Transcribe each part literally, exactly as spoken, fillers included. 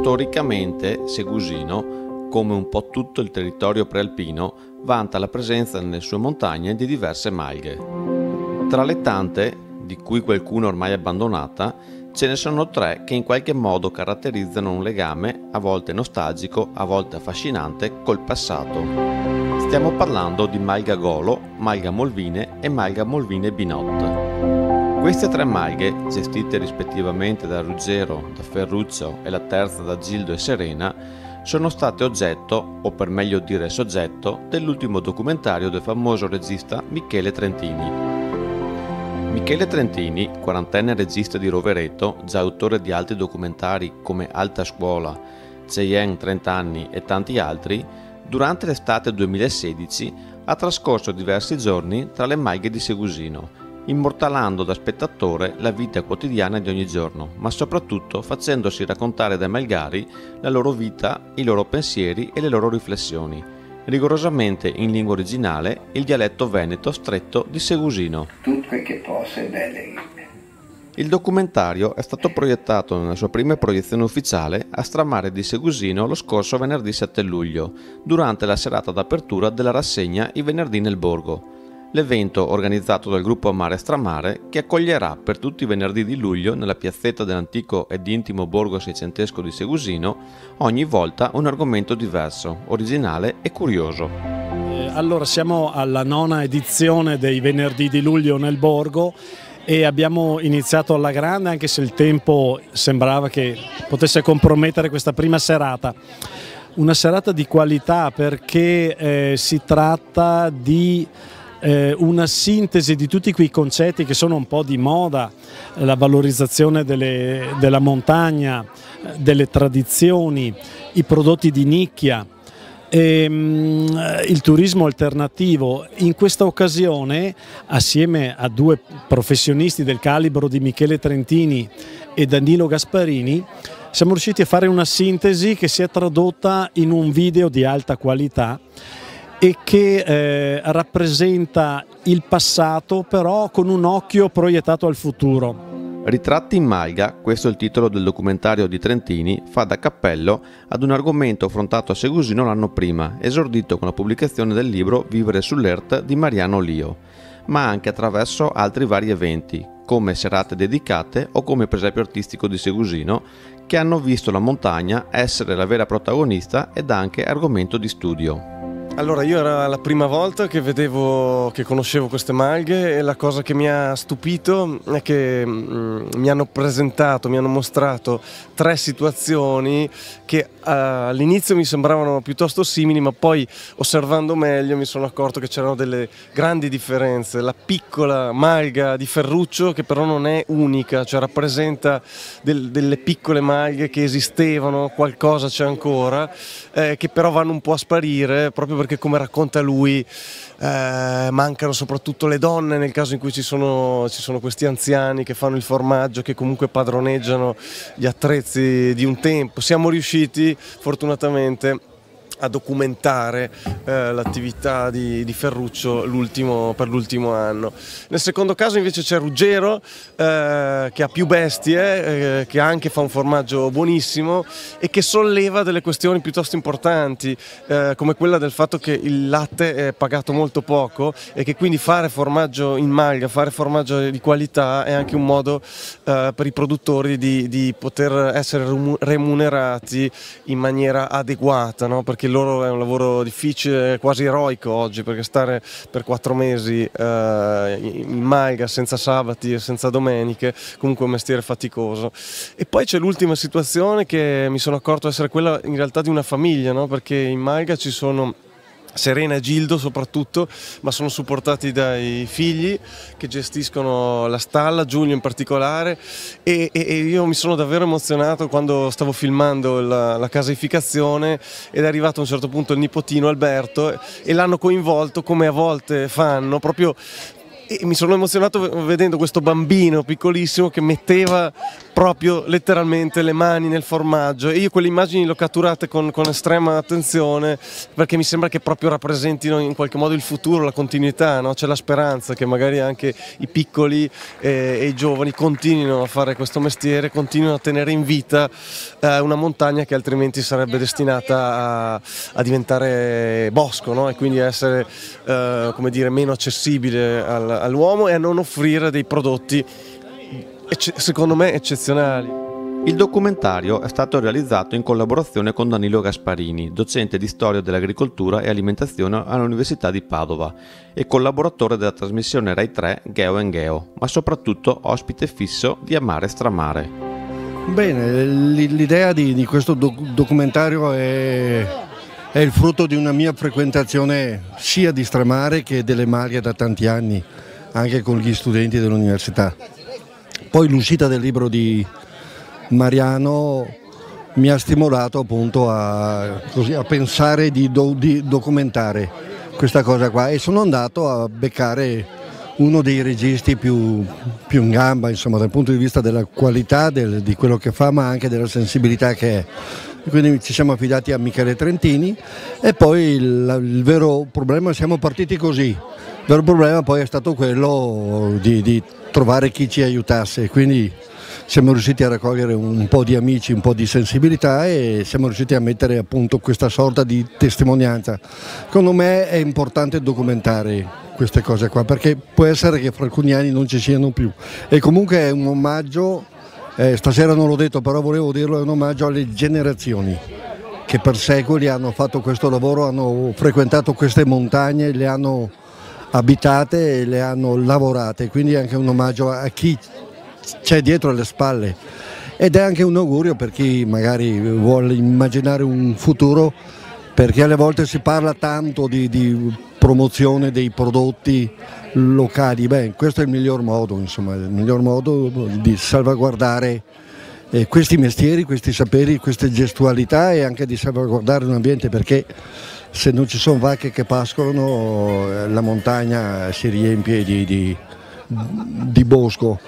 Storicamente Segusino, come un po' tutto il territorio prealpino, vanta la presenza nelle sue montagne di diverse malghe. Tra le tante, di cui qualcuna ormai abbandonata, ce ne sono tre che in qualche modo caratterizzano un legame, a volte nostalgico, a volte affascinante, col passato. Stiamo parlando di Malga Golo, Malga Molvine e Malga Molvine Binot. Queste tre malghe, gestite rispettivamente da Ruggero, da Ferruccio e la terza da Gildo e Serena, sono state oggetto, o per meglio dire soggetto, dell'ultimo documentario del famoso regista Michele Trentini. Michele Trentini, quarantenne regista di Rovereto, già autore di altri documentari come Alta Scuola, Cheyenne trenta anni e tanti altri, durante l'estate duemilasedici ha trascorso diversi giorni tra le malghe di Segusino, immortalando da spettatore la vita quotidiana di ogni giorno, ma soprattutto facendosi raccontare dai malgari la loro vita, i loro pensieri e le loro riflessioni, rigorosamente in lingua originale, il dialetto veneto stretto di Segusino. Tutto quel che posso è belle. Il documentario è stato proiettato nella sua prima proiezione ufficiale a Stramare di Segusino lo scorso venerdì sette luglio, durante la serata d'apertura della rassegna I Venerdì nel Borgo. L'evento, organizzato dal gruppo Amare Stramare, che accoglierà per tutti i venerdì di luglio nella piazzetta dell'antico ed intimo borgo seicentesco di Segusino, ogni volta un argomento diverso, originale e curioso. Allora, siamo alla nona edizione dei venerdì di luglio nel borgo e abbiamo iniziato alla grande, anche se il tempo sembrava che potesse compromettere questa prima serata. Una serata di qualità perché eh, si tratta di Eh, una sintesi di tutti quei concetti che sono un po' di moda, la valorizzazione delle, della montagna, delle tradizioni, i prodotti di nicchia, e, mh, il turismo alternativo. In questa occasione, assieme a due professionisti del calibro di Michele Trentini e Danilo Gasparini, siamo riusciti a fare una sintesi che si è tradotta in un video di alta qualità e che eh, rappresenta il passato, però con un occhio proiettato al futuro. Ritratti in malga, questo è il titolo del documentario di Trentini, fa da cappello ad un argomento affrontato a Segusino l'anno prima, esordito con la pubblicazione del libro Vivere sull'Ert di Mariano Lio, ma anche attraverso altri vari eventi, come serate dedicate o come presepio artistico di Segusino, che hanno visto la montagna essere la vera protagonista ed anche argomento di studio. Allora, io era la prima volta che vedevo, che conoscevo queste malghe, e la cosa che mi ha stupito è che mh, mi hanno presentato, mi hanno mostrato tre situazioni che uh, all'inizio mi sembravano piuttosto simili, ma poi osservando meglio mi sono accorto che c'erano delle grandi differenze. La piccola malga di Ferruccio, che però non è unica, cioè rappresenta del, delle piccole malghe che esistevano, qualcosa c'è ancora, eh, che però vanno un po' a sparire, proprio perché, come racconta lui, eh, mancano soprattutto le donne nel caso in cui ci sono, ci sono questi anziani che fanno il formaggio, che comunque padroneggiano gli attrezzi di un tempo. Siamo riusciti fortunatamente a documentare eh, l'attività di, di Ferruccio per l'ultimo anno. Nel secondo caso invece c'è Ruggero, eh, che ha più bestie, eh, che anche fa un formaggio buonissimo e che solleva delle questioni piuttosto importanti, eh, come quella del fatto che il latte è pagato molto poco e che quindi fare formaggio in malga, fare formaggio di qualità è anche un modo eh, per i produttori di, di poter essere remunerati in maniera adeguata, no? Perché il loro è un lavoro difficile, quasi eroico oggi, perché stare per quattro mesi eh, in malga senza sabati e senza domeniche comunque è un mestiere faticoso. E poi c'è l'ultima situazione che mi sono accorto essere quella in realtà di una famiglia, no? Perché in malga ci sono Serena e Gildo soprattutto, ma sono supportati dai figli che gestiscono la stalla, Giulio in particolare, e, e, e io mi sono davvero emozionato quando stavo filmando la, la caseificazione ed è arrivato a un certo punto il nipotino Alberto e l'hanno coinvolto, come a volte fanno, proprio e mi sono emozionato vedendo questo bambino piccolissimo che metteva proprio letteralmente le mani nel formaggio, e io quelle immagini le ho catturate con, con estrema attenzione, perché mi sembra che proprio rappresentino in qualche modo il futuro, la continuità, no? C'è la speranza che magari anche i piccoli eh, e i giovani continuino a fare questo mestiere, continuino a tenere in vita eh, una montagna che altrimenti sarebbe destinata a, a diventare bosco, no? E quindi a essere eh, come dire, meno accessibile al all'uomo, e a non offrire dei prodotti secondo me eccezionali. Il documentario è stato realizzato in collaborazione con Danilo Gasparini, docente di storia dell'agricoltura e alimentazione all'Università di Padova e collaboratore della trasmissione Rai tre Geo and Geo, ma soprattutto ospite fisso di Amare Stramare. Bene, l'idea di, di questo doc- documentario è, è il frutto di una mia frequentazione sia di Stramare che delle Marche da tanti anni, anche con gli studenti dell'università. Poi l'uscita del libro di Mariano mi ha stimolato appunto a, così, a pensare di, do, di documentare questa cosa qua, e sono andato a beccare uno dei registi più, più in gamba, insomma, dal punto di vista della qualità del, di quello che fa, ma anche della sensibilità che è. Quindi ci siamo affidati a Michele Trentini, e poi il, il vero problema, siamo partiti così, il vero problema poi è stato quello di, di trovare chi ci aiutasse, quindi siamo riusciti a raccogliere un po' di amici, un po' di sensibilità, e siamo riusciti a mettere appunto questa sorta di testimonianza. Secondo me è importante documentare queste cose qua, perché può essere che fra alcuni anni non ci siano più, e comunque è un omaggio, eh, stasera non l'ho detto però volevo dirlo, è un omaggio alle generazioni che per secoli hanno fatto questo lavoro, hanno frequentato queste montagne, le hanno abitate e le hanno lavorate, quindi è anche un omaggio a chi c'è dietro alle spalle, ed è anche un augurio per chi magari vuole immaginare un futuro, perché alle volte si parla tanto di, di promozione dei prodotti locali. Beh, questo è il miglior modo, insomma, il miglior modo di salvaguardare eh, questi mestieri, questi saperi, queste gestualità, e anche di salvaguardare un ambiente, perché se non ci sono vacche che pascolano la montagna si riempie di, di, di bosco.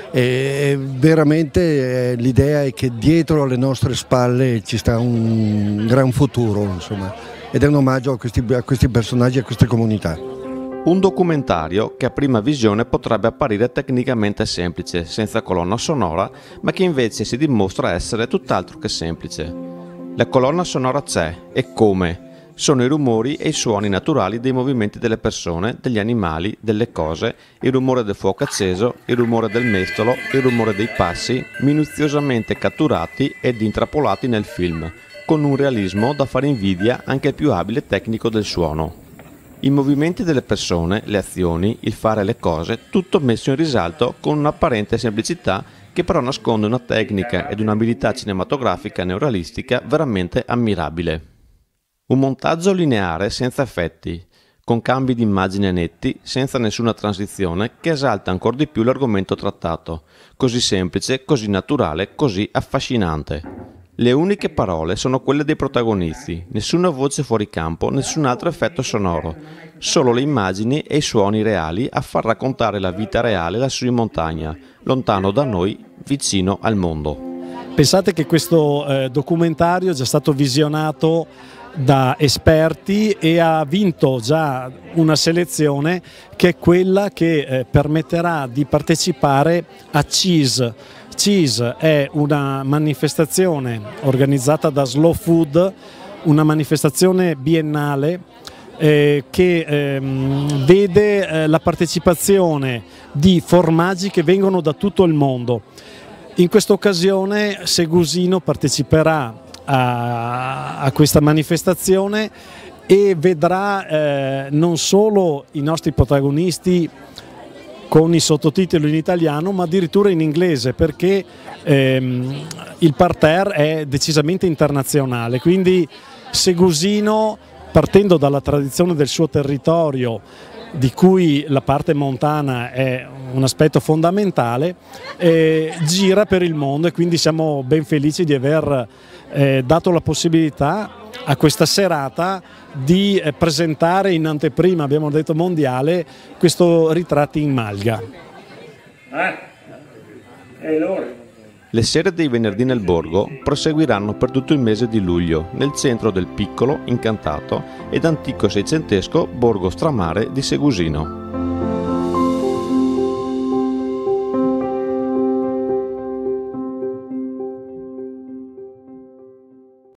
E veramente eh, l'idea è che dietro alle nostre spalle ci sta un gran futuro, insomma, ed è un omaggio a questi, a questi personaggi, a queste comunità. Un documentario che a prima visione potrebbe apparire tecnicamente semplice, senza colonna sonora, ma che invece si dimostra essere tutt'altro che semplice. La colonna sonora c'è, e come? Sono i rumori e i suoni naturali dei movimenti delle persone, degli animali, delle cose, il rumore del fuoco acceso, il rumore del mestolo, il rumore dei passi, minuziosamente catturati ed intrappolati nel film, con un realismo da fare invidia anche al più abile tecnico del suono. I movimenti delle persone, le azioni, il fare le cose, tutto messo in risalto con un'apparente semplicità che però nasconde una tecnica ed un'abilità cinematografica neorealistica veramente ammirabile. Un montaggio lineare senza effetti, con cambi di immagine netti, senza nessuna transizione, che esalta ancora di più l'argomento trattato, così semplice, così naturale, così affascinante. Le uniche parole sono quelle dei protagonisti, nessuna voce fuori campo, nessun altro effetto sonoro, solo le immagini e i suoni reali a far raccontare la vita reale lassù in montagna, lontano da noi, vicino al mondo. Pensate che questo eh, documentario è già stato visionato da esperti e ha vinto già una selezione che è quella che eh, permetterà di partecipare a C I S. C I S è una manifestazione organizzata da Slow Food, una manifestazione biennale eh, che ehm, vede eh, la partecipazione di formaggi che vengono da tutto il mondo. In questa occasione Segusino parteciperà A, a questa manifestazione e vedrà eh, non solo i nostri protagonisti con i sottotitoli in italiano, ma addirittura in inglese, perché ehm, il parterre è decisamente internazionale, quindi Segusino, partendo dalla tradizione del suo territorio di cui la parte montana è un aspetto fondamentale, eh, gira per il mondo, e quindi siamo ben felici di aver eh, dato la possibilità a questa serata di eh, presentare in anteprima, abbiamo detto mondiale, questo ritratti in malga. E allora? Le sere dei venerdì nel borgo proseguiranno per tutto il mese di luglio nel centro del piccolo, incantato ed antico seicentesco borgo stramare di Segusino.